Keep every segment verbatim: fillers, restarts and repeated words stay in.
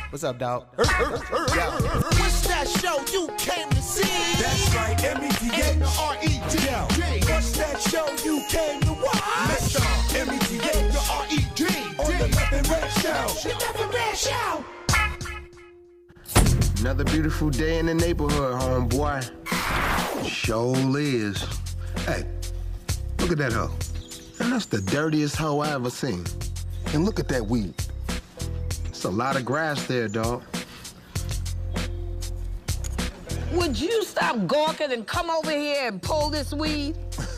What's up, dog? What's that show you came to see? That's right, M E T H R E D. What's that show you came to watch? Mister M E T H R E D. On the Left and Red Show. The Left and Red Show. Another beautiful day in the neighborhood, homeboy. Sure is. Hey, look at that hoe. And that's the dirtiest hoe I ever seen. And look at that weed. It's a lot of grass there, dog. Would you stop gawking and come over here and pull this weed?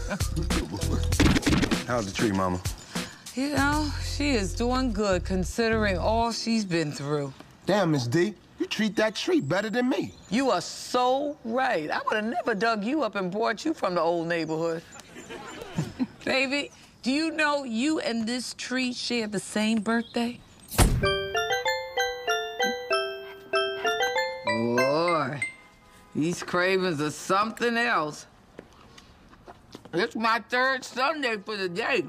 How's the tree, Mama? You know, she is doing good considering all she's been through. Damn, Miss D, you treat that tree better than me. You are so right. I would have never dug you up and brought you from the old neighborhood. Baby, do you know you and this tree share the same birthday? Boy, these cravings are something else. It's my third Sunday for the day.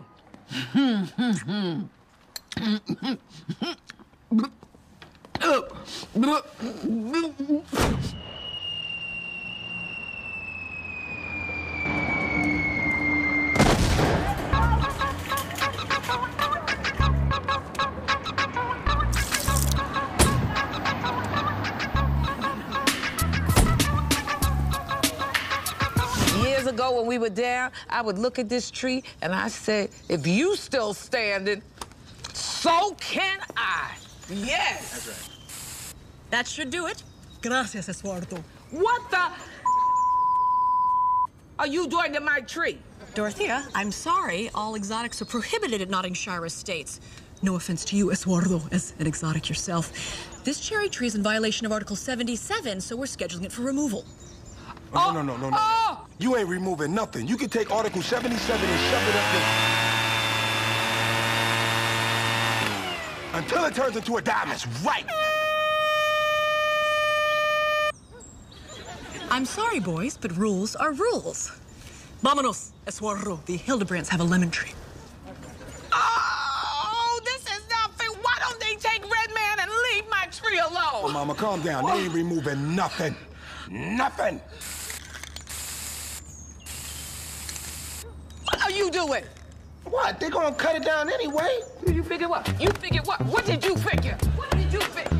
Years ago when we were down, I would look at this tree and I said, if you still standing, so can I. Yes. That's right. That should do it. Gracias, Eduardo. What the are you doing to my tree? Dorothea, I'm sorry. All exotics are prohibited at Nottinghamshire Estates. No offense to you, Eduardo, as an exotic yourself. This cherry tree is in violation of Article seventy-seven, so we're scheduling it for removal. Oh, no, no, no, no, no. Oh! You ain't removing nothing. You can take Article seventy-seven and shove it up there. Until it turns into a diamond, right? I'm sorry, boys, but rules are rules. Vámonos, Eduardo. The Hildebrands have a lemon tree. Oh, this is not fair. Why don't they take Red Man and leave my tree alone? Oh, Mama, calm down. They ain't removing nothing. Nothing. What are you doing? What? They gonna cut it down anyway? You figure what? You figure what? What did you figure? What did you figure?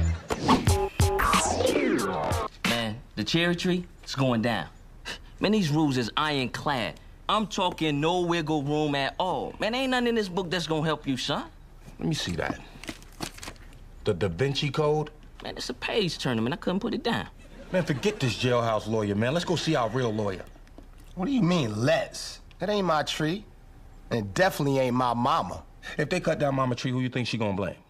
Man, the cherry tree is going down. Man, these rules is ironclad. I'm talking no wiggle room at all. Man, ain't nothing in this book that's gonna help you, son. Let me see that. The Da Vinci Code? Man, it's a page turner, man. I couldn't put it down. Man, forget this jailhouse lawyer, man. Let's go see our real lawyer. What do you mean, let's? That ain't my tree. And it definitely ain't my mama. If they cut down Mama tree, who you think she gonna blame?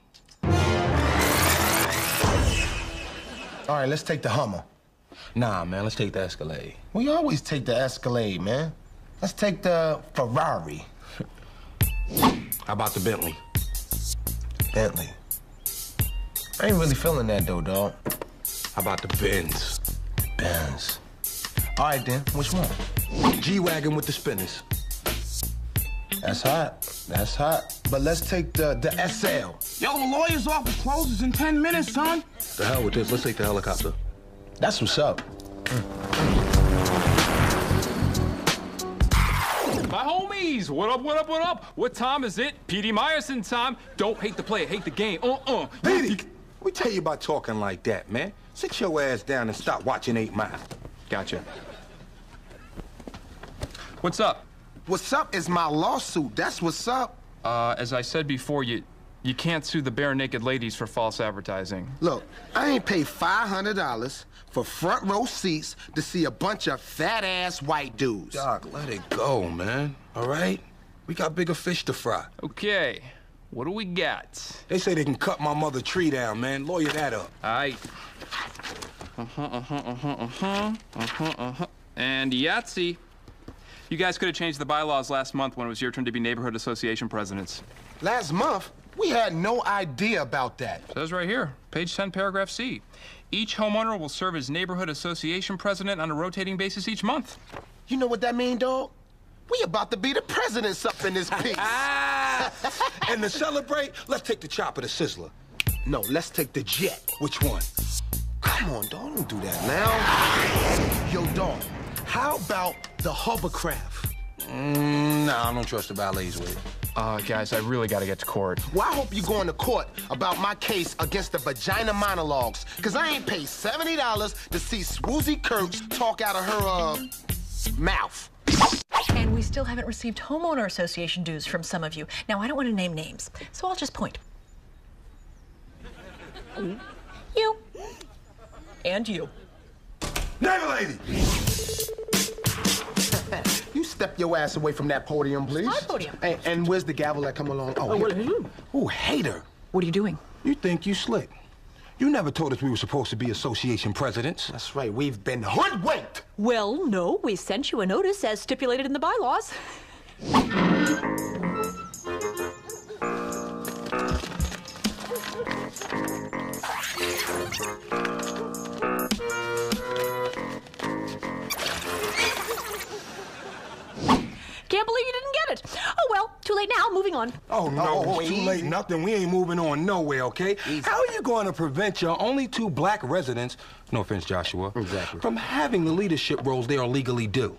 All right, let's take the Hummer. Nah, man, let's take the Escalade. We always take the Escalade, man. Let's take the Ferrari. How about the Bentley? Bentley. I ain't really feeling that, though, dog. How about the Benz? Benz. All right, then. Which one? G-Wagon with the spinners. That's hot. That's hot. But let's take the, the S L. Yo, the lawyer's office closes in ten minutes, son. The hell with this. Let's take the helicopter. That's what's up. My homies, what up, what up, what up? What time is it? P D Meyerson time. Don't hate the player, hate the game. Uh-uh. Petey, we tell you about talking like that, man. Sit your ass down and stop watching Eight Mile. Gotcha. What's up? What's up is my lawsuit. That's what's up. Uh, as I said before, you you can't sue the bare naked ladies for false advertising. Look, I ain't paid five hundred dollars for front row seats to see a bunch of fat-ass white dudes. Doc, let it go, man. All right? We got bigger fish to fry. Okay, what do we got? They say they can cut my mother tree down, man. Lawyer that up. All right. Uh-huh, uh-huh, uh-huh, uh-huh, uh-huh, uh-huh. And Yahtzee. You guys could have changed the bylaws last month when it was your turn to be neighborhood association presidents. Last month, we had no idea about that. It says right here, page ten, paragraph C. Each homeowner will serve as neighborhood association president on a rotating basis each month. You know what that mean, dog? We about to be the presidents up in this piece. And to celebrate, let's take the chopper to Sizzler. No, let's take the jet. Which one? Come on, dog, don't do that now. Yo, dog, how about the hovercraft? Mm, nah, I don't trust the ballets with it. Uh, guys, I really gotta get to court. Well, I hope you going to court about my case against the vagina monologues, because I ain't paid seventy dollars to see Swoozie Kurtz talk out of her, uh, mouth. And we still haven't received homeowner association dues from some of you. Now, I don't want to name names, so I'll just point. You. And you. Neighbor lady! You step your ass away from that podium, please. My podium. And, and where's the gavel that come along? Oh, Oh, what are you? Ooh, hater. What are you doing? You think you slick. You never told us we were supposed to be association presidents. That's right, we've been hoodwinked. Well, no, we sent you a notice as stipulated in the bylaws. Can't believe you didn't get it. Oh, well, too late now. Moving on. Oh, no, Oh, it's too easy. late. Nothing. We ain't moving on nowhere, okay? How are you going to prevent your only two black residents, no offense, Joshua, Exactly. from having the leadership roles they are legally due?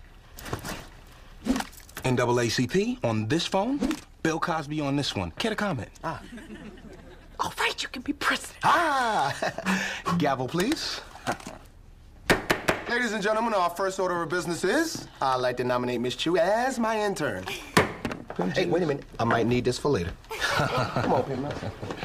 N double A C P on this phone, Bill Cosby on this one. Care to comment? Ah. All right, you can be president. Ah! Gavel, please. Ladies and gentlemen, our first order of business is I'd like to nominate Miss Chu as my intern. Hey, wait a minute. I might need this for later. Come on, Pimp.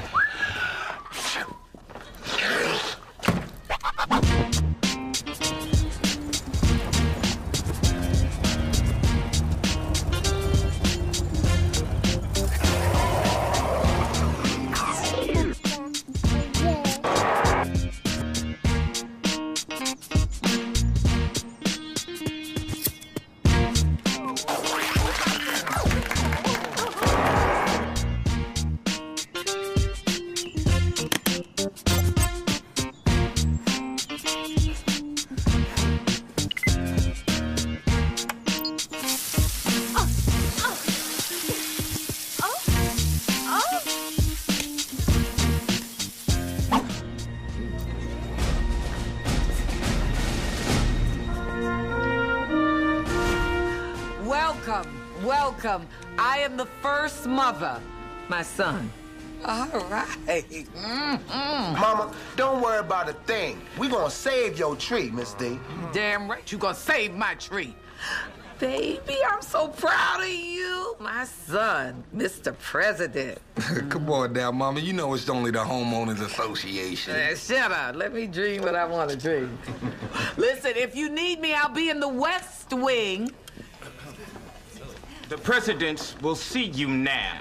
Welcome, welcome. I am the first mother, my son. All right. Mm-hmm. Mama, don't worry about a thing. We gonna save your tree, Miss D. Damn right you gonna save my tree. Baby, I'm so proud of you. My son, Mister President. Come on now, Mama. You know it's only the Homeowners Association. Uh, shut up. Let me dream what I want to dream. Listen, if you need me, I'll be in the West Wing. The presidents will see you now.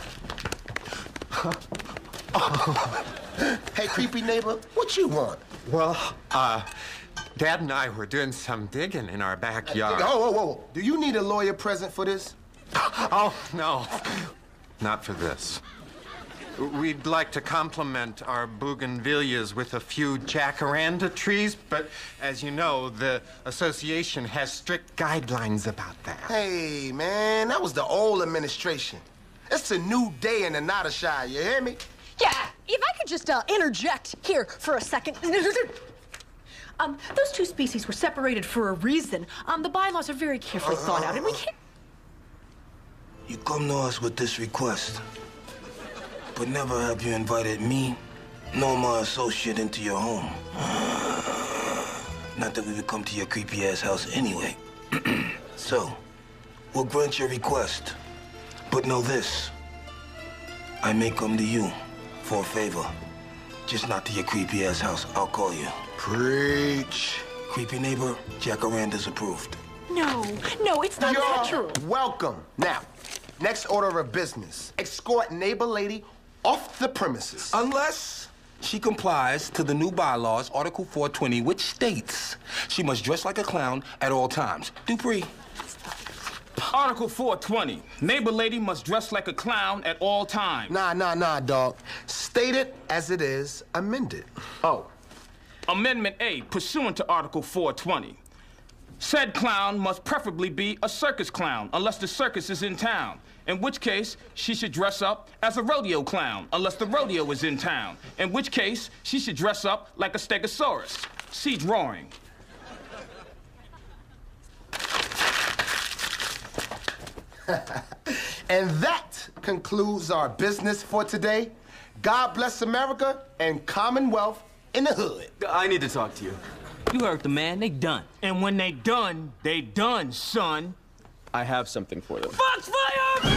Hey, creepy neighbor, what you want? Well, uh, Dad and I were doing some digging in our backyard. Oh, whoa, whoa. Do you need a lawyer present for this? Oh, no. Not for this. We'd like to compliment our bougainvilleas with a few jacaranda trees, but as you know, the association has strict guidelines about that. Hey, man, that was the old administration. It's a new day in the Nottishire, you hear me? Yeah, if I could just uh, interject here for a second. um, those two species were separated for a reason. Um, the bylaws are very carefully thought out, and we can't. You come to us with this request, but never have you invited me nor my associate into your home. Not that we would come to your creepy-ass house anyway. So, we'll grant your request. But know this, I may come to you for a favor. Just not to your creepy-ass house. I'll call you. Preach. Creepy neighbor, jacaranda's approved. No, no, it's not that You're true. welcome. Now, next order of business. Escort neighbor lady off the premises. Unless she complies to the new bylaws, Article four twenty, which states she must dress like a clown at all times. Dupree. Article four twenty. Neighbor lady must dress like a clown at all times. Nah, nah, nah, dog. State it as it is, amended. Oh. Amendment A, pursuant to Article four twenty. Said clown must preferably be a circus clown, unless the circus is in town. In which case, she should dress up as a rodeo clown, unless the rodeo is in town. In which case, she should dress up like a stegosaurus. See drawing. And that concludes our business for today. God bless America and Commonwealth in the hood. I need to talk to you. You heard the man. They done. And when they done, they done, son. I have something for them. Fox fire!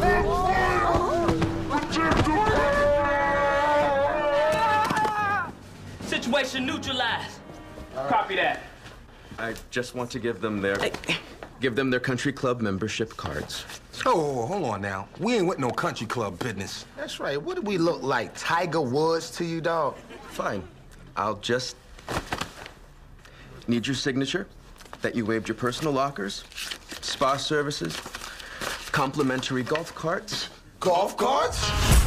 Situation neutralized. Copy that. I just want to give them their... give them their country club membership cards. Oh, hold on now. We ain't with no country club business. That's right. What do we look like? Tiger Woods to you, dog? Fine. I'll just need your signature that you waived your personal lockers, spa services, complimentary golf carts. Golf carts?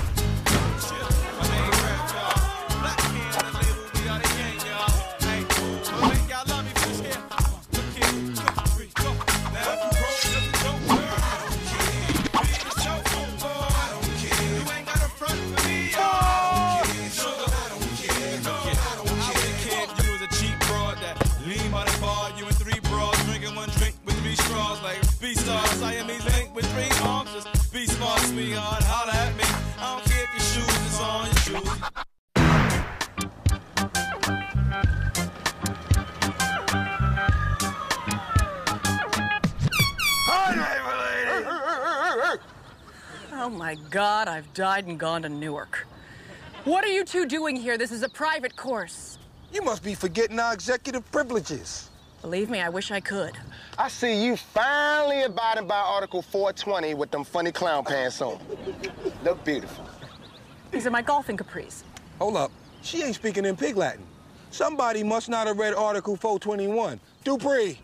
Oh my God, I've died and gone to Newark. What are you two doing here? This is a private course. You must be forgetting our executive privileges. Believe me, I wish I could. I see you finally abiding by Article four twenty with them funny clown pants on. Look beautiful. These are my golfing capris. Hold up. She ain't speaking in pig Latin. Somebody must not have read Article four twenty-one. Dupree.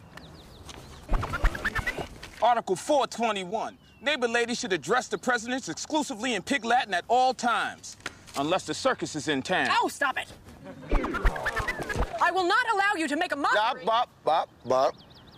Article four twenty-one. Neighbor ladies should address the presidents exclusively in pig Latin at all times, unless the circus is in town. Oh, stop it. I will not allow you to make a mockery. Bop, bop, bop, bop.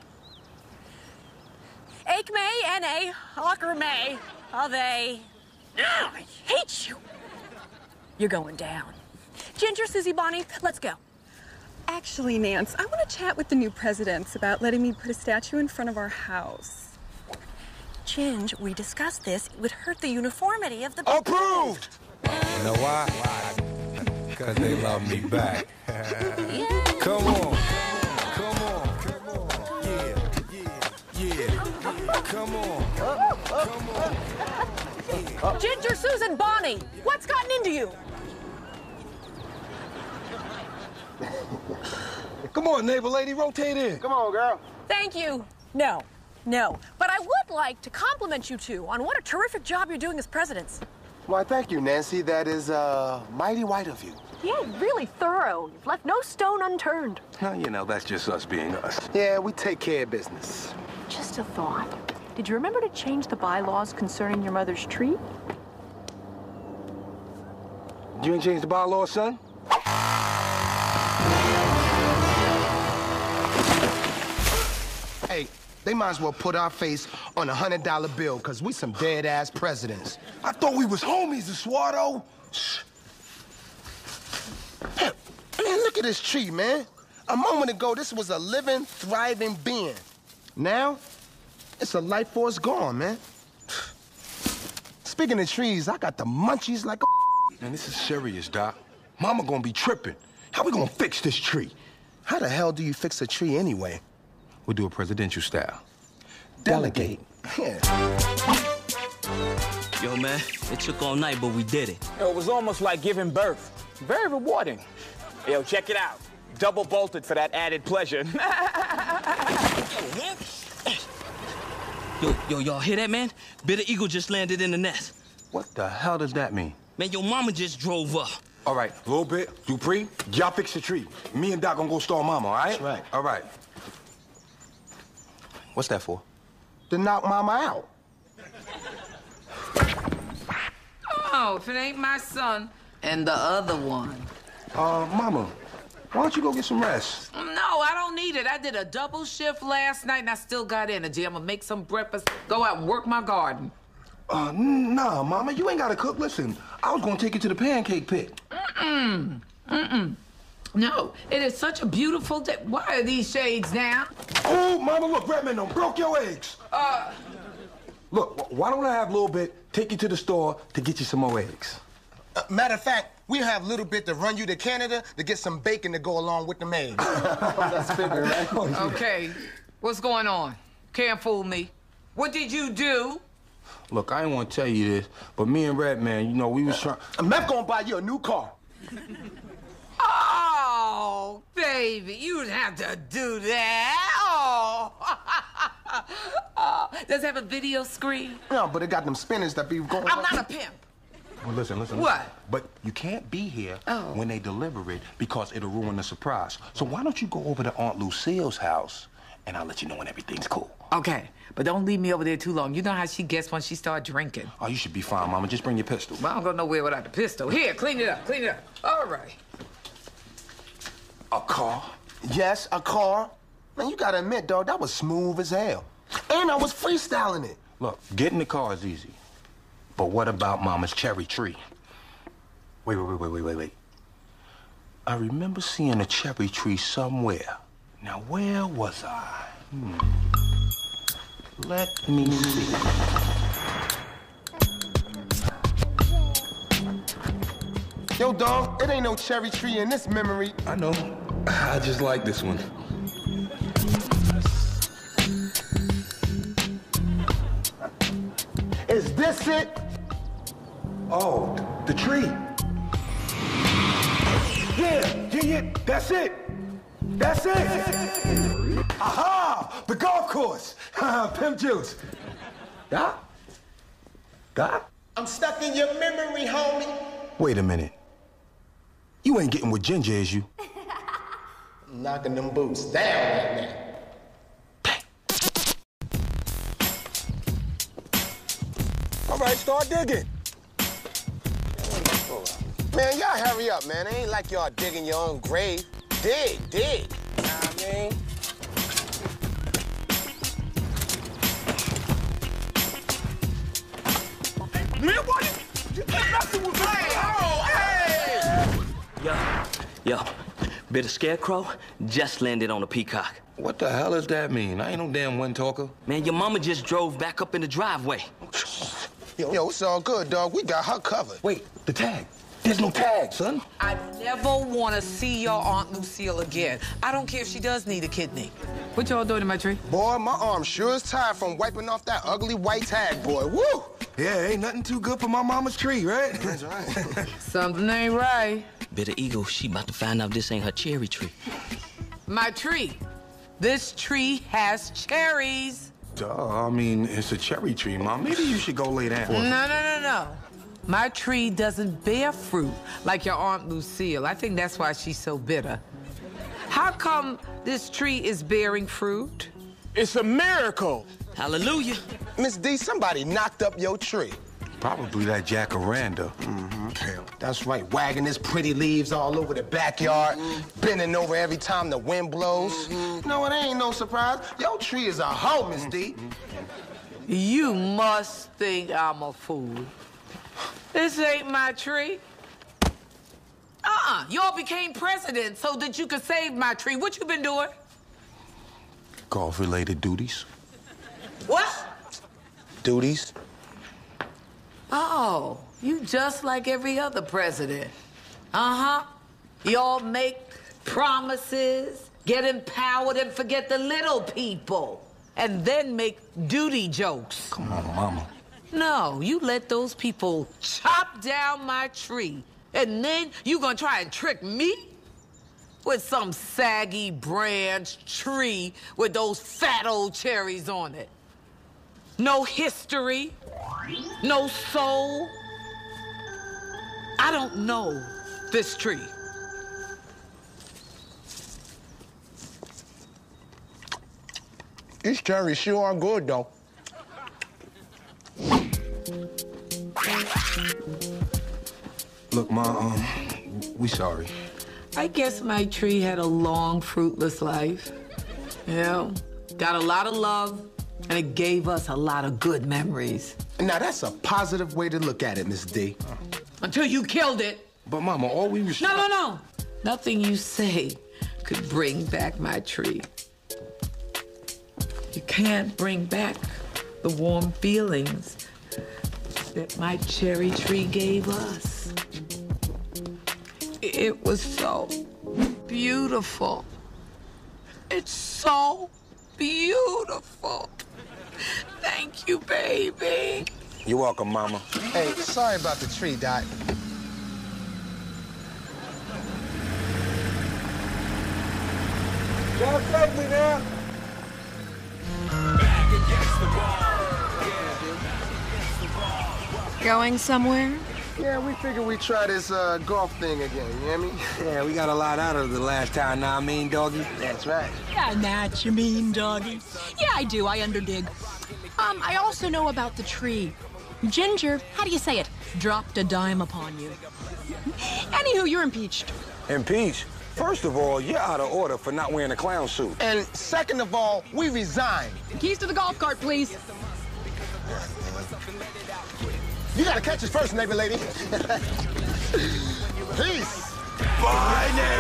Ake may, N A, Hawker may, of a. I hate you. You're going down. Ginger, Susie, Bonnie, let's go. Actually, Nance, I want to chat with the new presidents about letting me put a statue in front of our house. Ginge, we discussed this. It would hurt the uniformity of the... Approved! You know why? Because they love me back. Yeah. Come on. Come on. Come on. Yeah. Yeah. Yeah. Come on. Come on. Ginger, Susan, Bonnie, what's gotten into you? Come on, neighbor lady, rotate in. Come on, girl. Thank you. No, no. But I would like to compliment you two on what a terrific job you're doing as presidents. Why, thank you, Nancy. That is, uh, mighty white of you. Yeah, really thorough. You've left no stone unturned. Well, you know, that's just us being us. Yeah, we take care of business. Just a thought. Did you remember to change the bylaws concerning your mother's tree? You ain't changed the bylaws, son? Hey, they might as well put our face on a hundred dollar bill, cause we some dead ass presidents. I thought we was homies, Eduardo. Hey, man, look at this tree, man. A moment ago, this was a living, thriving being. Now, it's a life force gone, man. Speaking of trees, I got the munchies like a... Man, this is serious, Doc. Mama gonna be tripping. How we gonna fix this tree? How the hell do you fix a tree anyway? We'll do a presidential style. Delegate. Yeah. Yo, man, it took all night, but we did it. Yo, it was almost like giving birth. Very rewarding. Yo, check it out. Double bolted for that added pleasure. Yo, yo, y'all hear that, man? Bitter Eagle just landed in the nest. What the hell does that mean? Man, your mama just drove up. All right, a little bit. Dupree, y'all fix the tree. Me and Doc gonna go stall Mama, all right? That's right. All right. What's that for? To knock Mama out. Oh, if it ain't my son and the other one. Uh, Mama, why don't you go get some rest? No, I don't need need it. I did a double shift last night, and I still got energy. I'm gonna make some breakfast, go out and work my garden. Uh, nah, Mama, you ain't gotta cook. Listen, I was gonna take you to the pancake pit. Mm-mm. Mm-mm. No, it is such a beautiful day. Why are these shades down? Oh, Mama, look, Redman done broke your eggs. Uh... Look, why don't I have Lil Bit take you to the store to get you some more eggs? Uh, matter of fact, we have Little Bit to run you to Canada to get some bacon to go along with the eggs. That's figure, right? Okay, what's going on? Can't fool me. What did you do? Look, I ain't want to tell you this, but me and Redman, you know, we was trying... Uh, Meth gonna buy you a new car. Oh, baby, you'd have to do that. Oh. Oh. Does it have a video screen? No, but it got them spinners that be going... I'm not a pimp. Well, listen, listen. What? Listen. But you can't be here oh. when they deliver it because it'll ruin the surprise. So why don't you go over to Aunt Lucille's house, and I'll let you know when everything's cool. Okay, but don't leave me over there too long. You know how she gets when she starts drinking. Oh, you should be fine, Mama. Just bring your pistol. Well, I don't go nowhere without the pistol. Here, clean it up, clean it up. All right. A car? Yes, a car. Man, you gotta admit, dog, that was smooth as hell. And I was freestyling it. Look, getting the car is easy. But what about Mama's cherry tree? Wait, wait, wait, wait, wait, wait, wait. I remember seeing a cherry tree somewhere. Now, where was I? Hmm. Let me see. Yo, dog, it ain't no cherry tree in this memory. I know. I just like this one. Is this it? Oh, the tree. Yeah, yeah, yeah, that's it. That's it. Aha, the golf course. Pimp juice. Yeah? Doc? I'm stuck in your memory, homie. Wait a minute. You ain't getting with Ginger, is you? I'm knocking them boots down right now. All right, start digging. Man, y'all hurry up, man. It ain't like y'all digging your own grave. Dig, dig. You know what I mean? Man, why you, you keep messing with me? Oh, hey! Yo, yo, bit of scarecrow just landed on a peacock. What the hell does that mean? I ain't no damn wind talker. Man, your mama just drove back up in the driveway. Yo, yo, it's all good, dog. We got her covered. Wait, the tag. There's no tag, son. I never want to see your Aunt Lucille again. I don't care if she does need a kidney. What y'all doing to my tree? Boy, my arm sure is tired from wiping off that ugly white tag, boy. Woo! Yeah, ain't nothing too good for my mama's tree, right? That's right. Something ain't right. Bitter Eagle, she about to find out this ain't her cherry tree. My tree. This tree has cherries. Duh, I mean, it's a cherry tree, Mom. Maybe you should go lay down. No, no, no, no. My tree doesn't bear fruit like your Aunt Lucille. I think that's why she's so bitter. How come this tree is bearing fruit? It's a miracle. Hallelujah. Miss D, somebody knocked up your tree. Probably that jacaranda. Mm-hmm. That's right, wagging his pretty leaves all over the backyard, mm-hmm. bending over every time the wind blows. Mm-hmm. No, it ain't no surprise. Your tree is a hoe, Miss D. You must think I'm a fool. This ain't my tree. Uh-uh. Y'all became president so that you could save my tree. What you been doing? Golf-related duties. What? Duties? Oh, you just like every other president. Uh-huh. Y'all make promises, get empowered, and forget the little people. And then make duty jokes. Come on, Mama. No, you let those people chop down my tree, and then you gonna try and trick me? With some saggy branch tree with those fat old cherries on it. No history, no soul. I don't know this tree. These cherries sure are good, though. Look, Ma, um, we sorry. I guess my tree had a long, fruitless life. You know, got a lot of love, and it gave us a lot of good memories. Now, that's a positive way to look at it, Miss D. Until you killed it. But, Mama, all we was... No, no, no. Nothing you say could bring back my tree. You can't bring back the warm feelings that my cherry tree gave us. It was so beautiful. It's so beautiful. Thank you, baby. You're welcome, Mama. Hey, sorry about the tree, Dot. Y'all take me now. Going somewhere? Yeah, we figured we'd try this uh, golf thing again, you hear me? Yeah, we got a lot out of it the last time, now I mean, doggy? That's right. Yeah, that you mean, doggy. Yeah, I do, I underdig. Um, I also know about the tree. Ginger, how do you say it? Dropped a dime upon you. Anywho, you're impeached. Impeached? First of all, you're out of order for not wearing a clown suit. And second of all, we resign. Keys to the golf cart, please. You gotta catch us first, neighbor lady. Peace. Bye now.